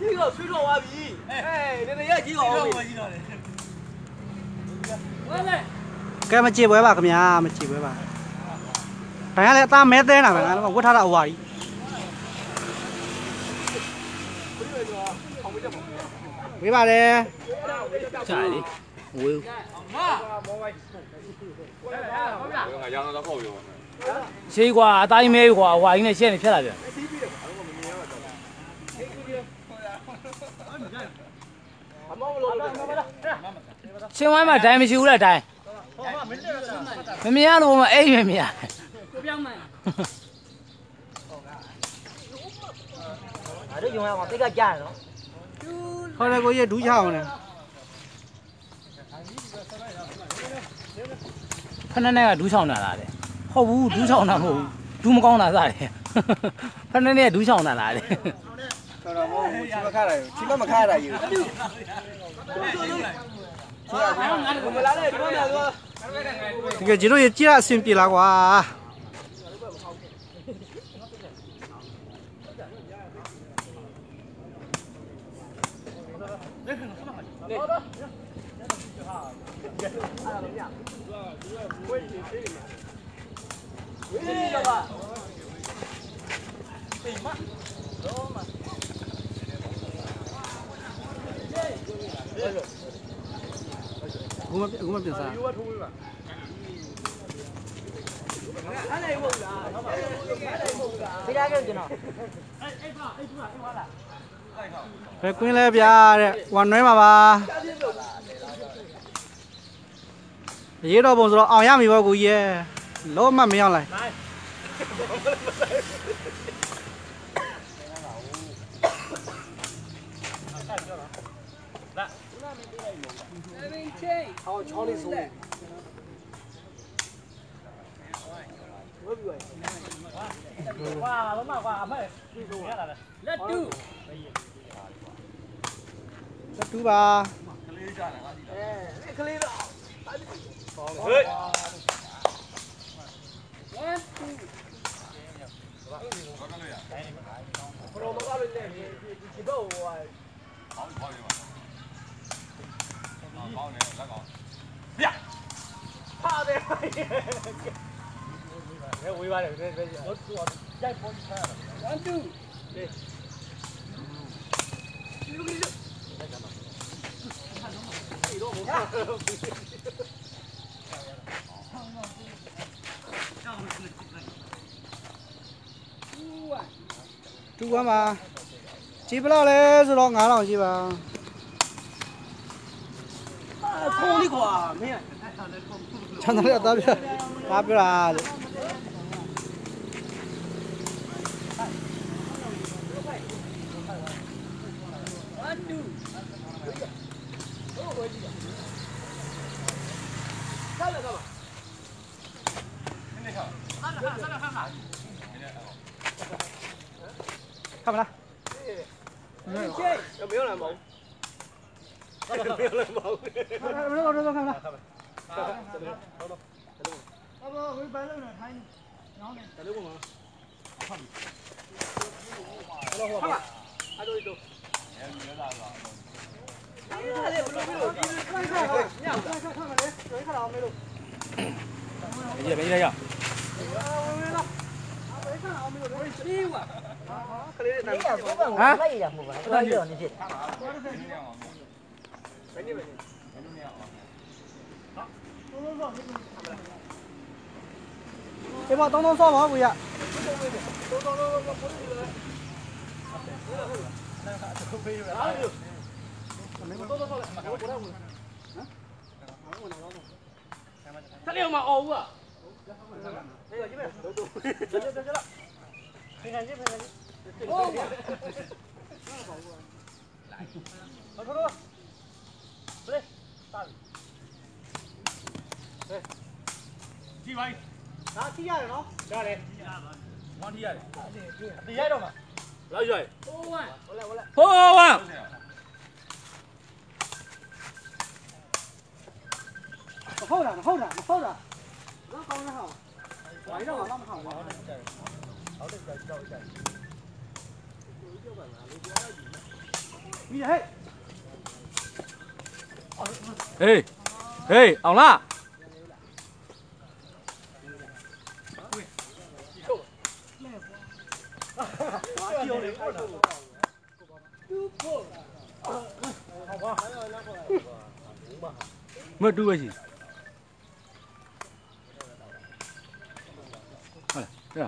这个水上挖鼻，哎，这也几个。 cái mà chia với bà cầm nhà mà chia với bà phải là ta mét đấy là phải nó có thà đạo hoài với bà đây chạy đi ui xí quả tay mê quả quả này xe này thế là được xe máy mà trái mới chịu là trái mày mía luôn mà ấy mày mía thôi đây có gì đủ chào này phân này là đủ chào nào là đấy không đủ đủ chào nào không đủ mà con nào ra đấy phân này đủ chào nào là đấy chỉ mà khai này cái gì đó chỉ là xem gì là quá cũng mà biển sao phải quên lại bia quan nói mà bà gì đó bông rồi ao yam mi bao cú ye lỗ mà mi ao lại Let's do ba. Chú quá mà chỉ bao lâu đấy rồi đó ngã lòng chị bà không đi qua mẹ chẳng nói là tao biết là看不啦？ 有没有人冇？有没有人冇？ 看不啦？ 没呀。 啊？这把东刷毛不呀？ 他俩嘛熬啊！踢吧，拿踢下来喏，下来，往踢下来，踢下来嘛，来水，我来， 好啊！ 后着，让高人好，围着我那么好。好的， 嘿，အောင်လားမတူပဲရှိဟုတ်လား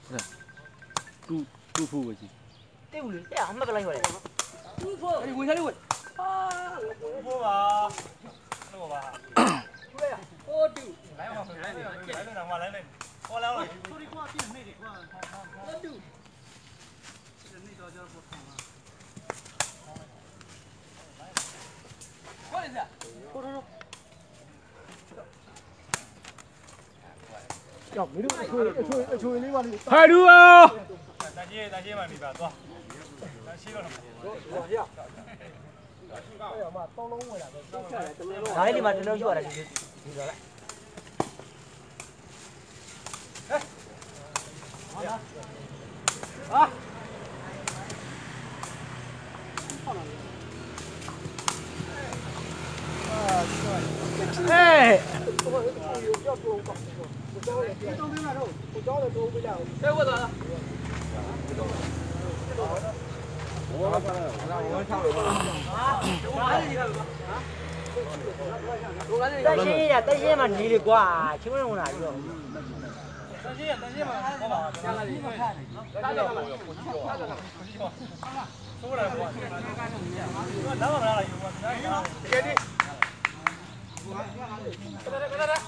တူဖို့ပဲရှိတိတ်ဘူးလေအဲ့အမှတ်ကလိုက်ပါလေတူဖို့အဲ့ဝင်စားလေးဝင်ဖို့ပါဟုတ်ပါတူလိုက်ရဟိုတူ来嘛，来来嘛，来来，过来了。说的话变美的话，好တူ。这个内道叫不同啊。 过来一下，走。要没有，吹你话你。 太毒啊！ 咱接嘛，你吧，走。咱洗个什么？往下。哎呀妈，刀龙我俩都。 哪里嘛？真能学了，你说来。哎，啊！哎！哎，我咋了？担心嘛，你的瓜，请问我哪有？担心嘛，好吧。哪个嘛？出来不？哪个来了？给你。来。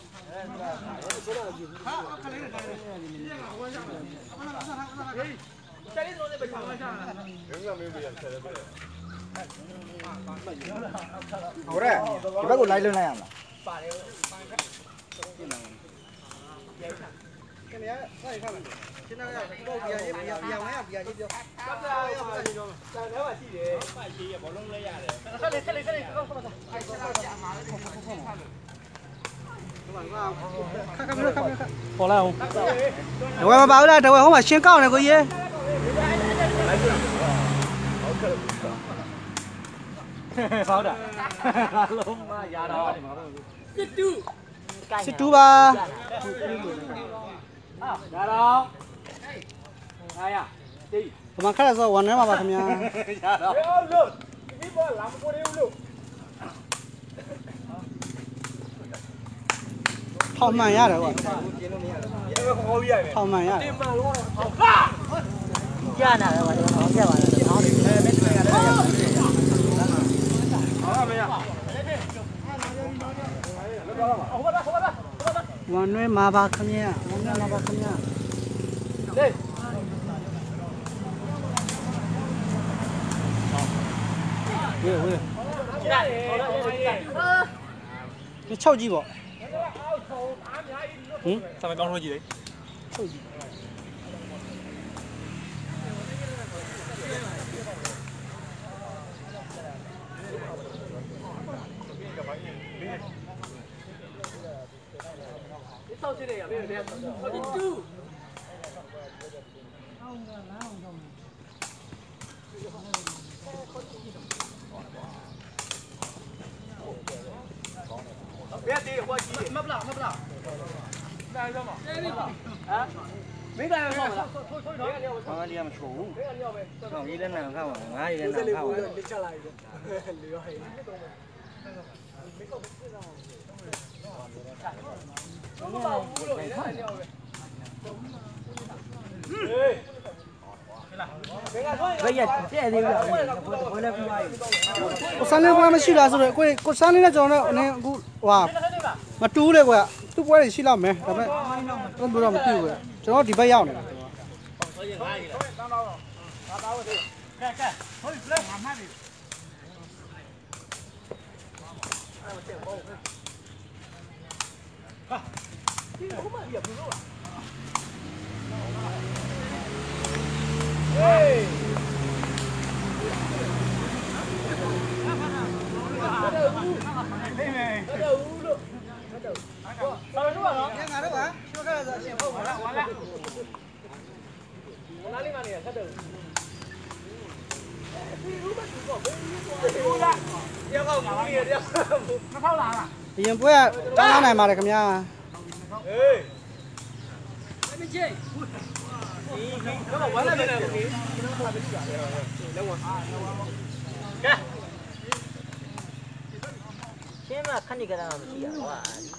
好嘞，你把我来了那样了。cái này này看了，现在包比较比较就，要不然就nếu mà chi để phải chi bỏ lông lấy ra để. Cái này không không. Ai sẽ lao chạm mà nó không. Các bạn vào. Khắc. Bỏ lại không? Đầu em báo đây, đầu em không phải xuyên cao này có gì? Báo đã. Lông mà già đó. Xích chú ba. Ra đâu? Ai à? Đi. Mà khách là sao quần mà bà thầm nhà. Ra đâu? Cái bò làm cô đi luôn. Thao mày ya rồi. Thao mày ya. Ya nào rồi, nó sẽ vào nó đi. One way mà bà không nha, one way mà bà không nha. Đi. Cái châu gì bộ? Sao mày con thôi gì đấy? Châu gì? Sau trên này ở bên này. Bé tí qua chi mấp nào. Đây sao mà? Hả? Mấy cái không hả? Thôi đi mà chủ. Không đi lên nào không? Ai đi lên nào không? Đi trả lại. Bây giờ thế thì cô sáng lên qua mới xí là rồi cô sáng lên là cho nó này cô wow mà chú đây cô chú qua để xí làm mẹ làm mẹ con bữa nào mà tiêu rồi cho nó đi bay nhau này Hey! အရင်ပွဲကတောင်းနိုင်ပါတယ်ခင်ဗျာရှင်းမခဏကြတာမရှိရကွာ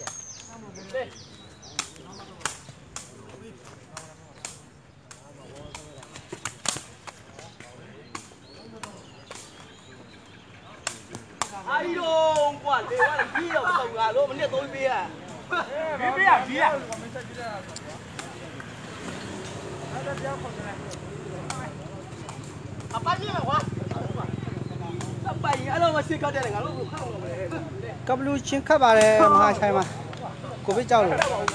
哎呦，我这我的皮要瘦啊，我们那都比啊， 比啊！ 啊，半夜了我，半夜了我睡觉的那个，我看我没。ကဘလူးချင်းခတ်ပါတယ်မဟာချိုင်မှာကိုဗစ်ကြောက်လို့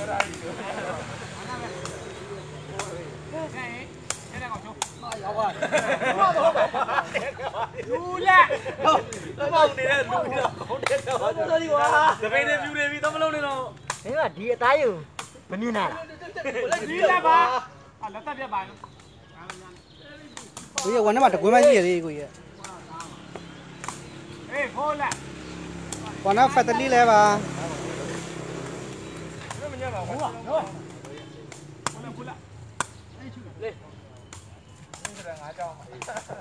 လူလက်မောင်နေတဲ့လူတော့ခေါင်းတက်တော့တော်ဒီကွာတပင်းနဲ့ပြူနေပြီတော့မလုံးနဲ့တော့မင်းကဒီအသားယူမမြင်နိုင်လားဒီလက်ပါလက်သက်ပြတ်ပါနော်ကိုရဝန်ထဲမှာတကွင်းမရှိရသေးကိုရအေးဖိုးလက်ဝန်ကဖက်တလီလဲပါမညပါဘူးကွာနော်ဖိုးလက်အေးချူလေငါကြောင်းဒီ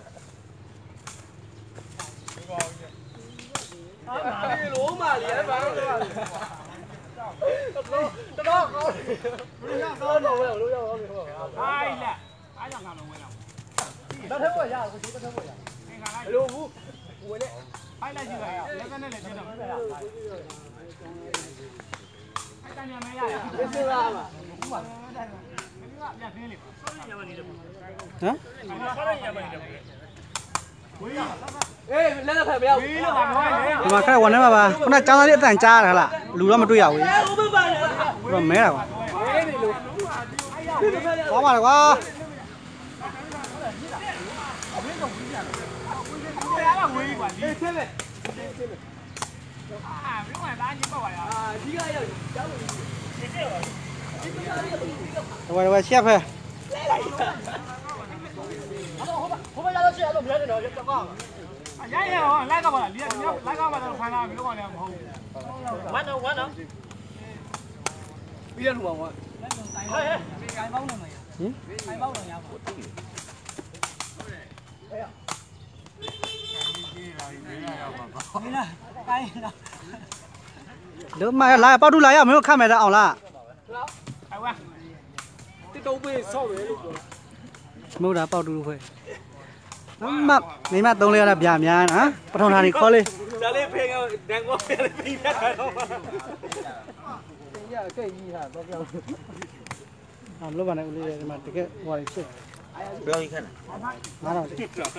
ကောင်ကြီးဟာဒီလုံးမလေးအဲ့ဘာလို့လဲတော်ကောင်းဘယ်ရောက်တော့လို့ရောက်တော့ဟိုဟာလက်အားကြောင့်ငါလုံးဝဲတော့တော့ထဲပေါ်ရကိုဒီတော့ထဲပေါ်ရငါလိုက်ဘယ်လိုဘူးဝင်လေဖိုက်လိုက်ကြည့်လိုက်လက်ကနေလည်းပြတော့ဖိုက်တန်ရမဲရရဒီစလာမှာဘူးပါပြပြင်းလေညမနေတယ်ဟမ်ခေါ်ရညမနေတယ်ဝေးအေးလက်လက်ဖက်မရဘူးဝေးလို့ပါnóiလေဒီမှာခက်ဝန်ထဲမှာပါခုနကျောင်းသားလေးအတန်ကြားရလားလူတော့မတွေ့ရဘူးဘယ်မဲတာကွာဝေးနေလို့ဟောပါကွာဝေးကွာဒီဆဲပဲအာမင်းကသားကြီးပေါ့ပါလားအာဒီကရောက်ကျောင်းလို့ဝယ်ရှက်ဖဲဟိုဘက်ရောက်ရှက်လို့မရတဲ့တော့ကြောက်ကောင်းရိုက်ရဟောလိုက်ကပါလားဒီကလိုက်ကပါတော့ဖိုင်လာမလို့ကောင်းလည်းမဟုတ်ဘူးဝမ်းတော့ပြီးရလူပါကွာဟဲ့ခိုင်ပေါင်းနေမှာဟင်ခိုင်ပေါင်းနေရပါဘူးတို့မလာပေါတူလာရမင်းတို့ခတ်မယ်တော့အောင်လားဟိုဝါတစ်တုံးပေးဆော့ပဲလို့ပြောမဟုတ်တာပေါတူလို့ခွဲမမိမ3လေးရတာဗျာများနော်ပထမထားနေခေါ်လေးဒါလေးဖေးကဒန်ကောဖေးလေးပြီးတာတော့ရကဲ့ကြီးဟာတော့ပြောအာမလို့ပါနဲ့ဦးလေးဒီမှာတကယ်ဟိုဖြစ်ပြောရခက်လား9000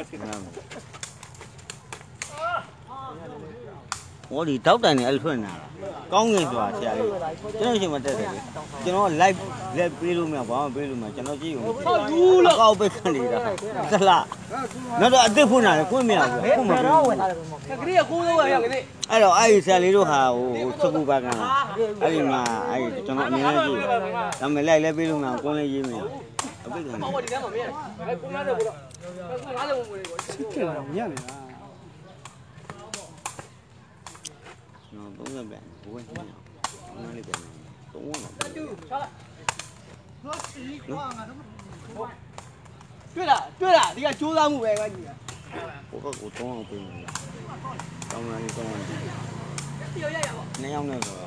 ဟောဒီတောက်တိုင်နဲ့အဲ့လိုထွက်နေတာကောင်းငင်ဆိုတာဆရာလေးကျွန်တော်ရှင်မတက်တယ်လေကျွန်တော် live လက်ပေးလို့မရဘာမှပေးလို့မရကျွန်တော်ကြည့်ဦးဟုတ်ဘူးလို့ကောက်ပိတ်ခံနေတာသလားနောက်တော့အစ်စ်ဖွင့်လာတယ်ဖွင့်မရဘူးဖွင့်မရဘူးကလေးကကိုးတော့ရကလေးအဲ့တော့အဲ့ဒီဆရာလေးတို့ဟာဟိုစကူပါကန်အဲ့ဒီမှာအဲ့ဒီကျွန်တော်အမြင်နဲ့ကြည့်ဒါပေမဲ့လိုက်လဲပေးလို့မရကွန်းလေးရေးမရအပိတ်ခံဟောဒီကမှမရအဲ့ကို90ဘူးတော့90ဝင်ဝင်ကိုညံ့နေတာနော်30ပြန်ဘဝညောင်းနားလေးပြန်3ဝန်းတော့ချလာတွေ့လားဒီကကြိုးစားမှုပဲကကြီးဟိုကကို3အောင်ပြင်နေတာတောင်းလာနေ3အောင်ပြင်ပြောရရပါ 2ယောက်နဲ့ဆိုတော့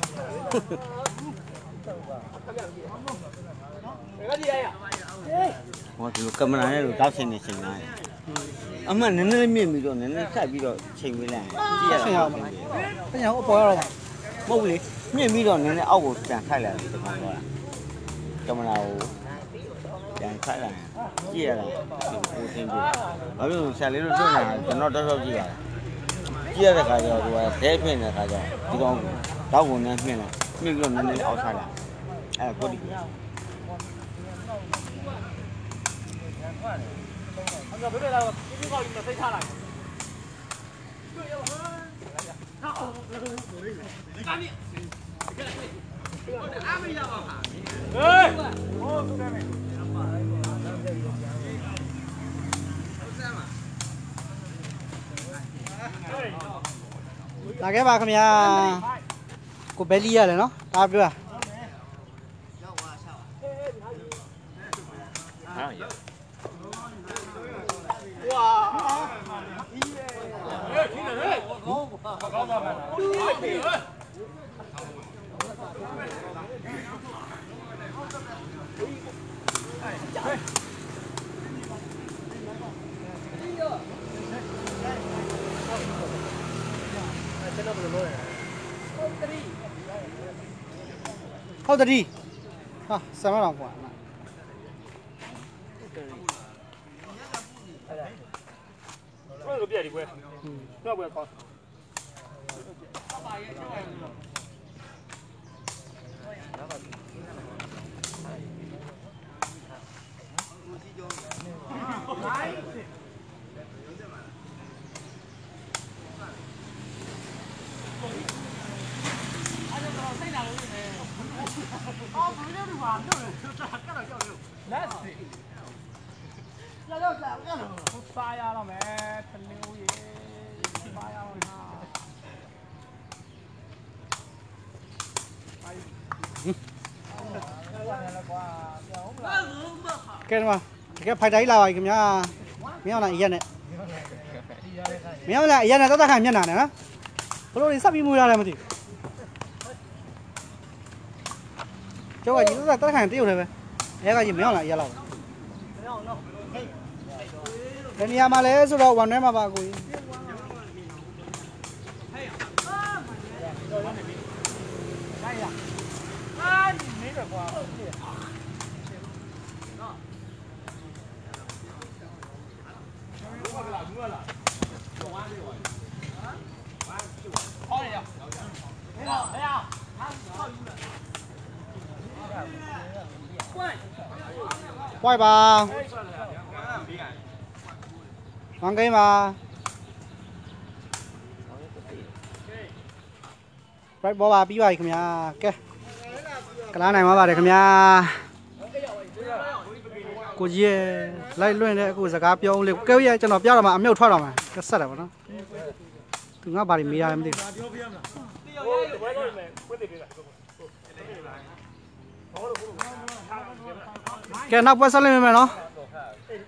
ဘယ်ကဒီရရဟောဒီလိုကင်မရာနဲ့လို့တောက်ချိန်နေချိန်လာအမှန်နည်းနည်းမြင့်ပြီးတော့နည်းနည်းဆက်ပြီးတော့ချိန်ပေးလိုက်ကြည့်ရအောင်တညာအပေါ်ရတော့မဟုတ်လေမြင့်ပြီးတော့နည်းနည်းအောက်ကိုပြန်ထိုက်လိုက်တယ်ဒီကောင်တော့ကင်မရာကိုပြန်ထိုက်လိုက်ကြည့်ရတာကိုသင်ပြဘာဖြစ်လို့ဆရာလေးတို့တွေ့နေတာကျွန်တော်တော်ကြည့်ရတယ်ကြည့်ရတဲ့ခါကျတော့သူကဒဲဖြစ်နေတဲ့ခါကျဒီကောင်တောက်ကုန်နဲ့မြင့်လိုက်မြင့်ပြီးတော့နည်းနည်းအောက်ထိုက်လိုက်အဲ့ကိုဒီအဲ့တော့ဘယ်လိုလဲဒီကောက်ကြီးမသိထားလိုက်အားမရပါဘူးဟေးဟိုကဲမယ်ဟုတ်လာခဲ့ပါခင်ဗျာကိုဘယ်လီရတယ်နော်ဒါပြော ဟုတ်တယ်ဟာဆမ်းမတော့ကွာဘယ်လိုပြည့်ဒီကွယ်တော့ကွယ်ကောင်း哦，不是这话，这干到叫六，来是。要发芽了没？陈六爷，发芽了吗？ ကဲဒီမှာတကယ်ဖိုက်တိုင်းလာပါခင်ဗျာမင်းအောင်လားအရက်နဲ့မင်းအောင်လားအရက်နဲ့တက်တက်ခိုင်မျက်နှာနဲ့နော်ဘလို့ဒီစပ်ပြီးမွေးလာတယ်မသိကျောက်ကကြီးတက်တက်ခိုင်တရုတ်တယ်ပဲအဲကကြီးမင်းအောင်လားအရက်လောက်ဘယ်နေရာမှာလဲဆိုတော့1ထဲမှာပါကိုကြီး怪吧玩给嘛right ဘောပါပြီးပါပြီခင်ဗျာကဲကလားနိုင်ပါပါတယ်ခင်ဗျာကိုကြီးရဲ့လိုက်လွင့်တဲ့အခုစကားပြောဦးလေကဲရဲ့ကျွန်တော်ပြောတော့မှအမြုပ်ထွက်တော့မှကဆက်တယ်ဗောနော်သူငါဘာတွေမေးရတယ်မသိဘူးကဲနောက်ပွဲဆက်လိုက်မယ်နော်